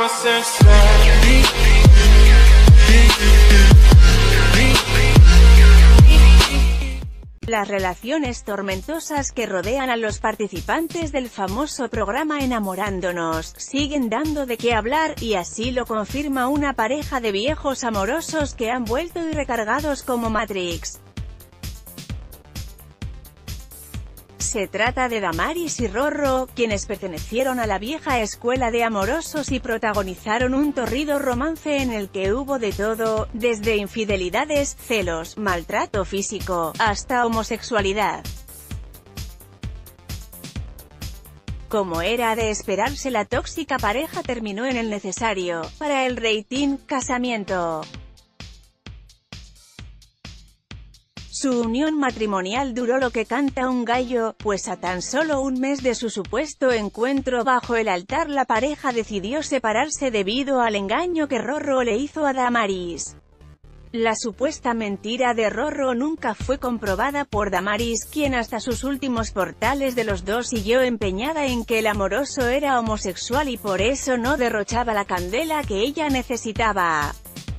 Las relaciones tormentosas que rodean a los participantes del famoso programa Enamorándonos siguen dando de qué hablar, y así lo confirma una pareja de viejos amorosos que han vuelto y recargados como Matrix. Se trata de Damaris y Rorro, quienes pertenecieron a la vieja escuela de amorosos y protagonizaron un torrido romance en el que hubo de todo, desde infidelidades, celos, maltrato físico, hasta homosexualidad. Como era de esperarse, la tóxica pareja terminó en el necesario, para el rating, casamiento. Su unión matrimonial duró lo que canta un gallo, pues a tan solo un mes de su supuesto encuentro bajo el altar la pareja decidió separarse debido al engaño que Rorro le hizo a Damaris. La supuesta mentira de Rorro nunca fue comprobada por Damaris, quien hasta sus últimos portales de los dos siguió empeñada en que el amoroso era homosexual y por eso no derrochaba la candela que ella necesitaba.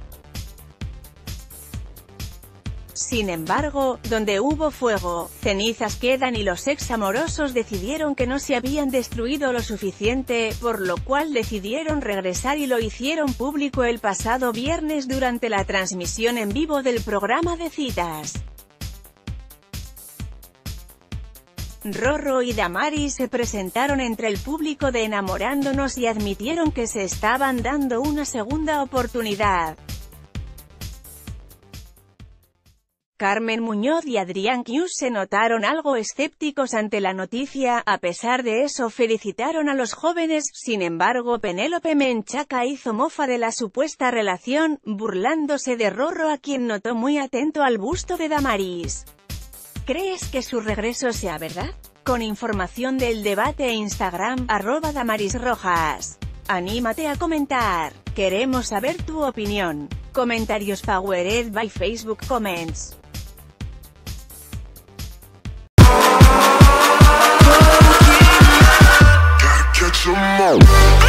Sin embargo, donde hubo fuego, cenizas quedan, y los ex amorosos decidieron que no se habían destruido lo suficiente, por lo cual decidieron regresar y lo hicieron público el pasado viernes durante la transmisión en vivo del programa de citas. Rorro y Damaris se presentaron entre el público de Enamorándonos y admitieron que se estaban dando una segunda oportunidad. Carmen Muñoz y Adrián Quius se notaron algo escépticos ante la noticia. A pesar de eso felicitaron a los jóvenes. Sin embargo, Penélope Menchaca hizo mofa de la supuesta relación, burlándose de Rorro, a quien notó muy atento al busto de Damaris. ¿Crees que su regreso sea verdad? Con información del debate e Instagram, @DamarisRojas. Anímate a comentar. Queremos saber tu opinión. Comentarios powered by Facebook Comments. Catch 'em all.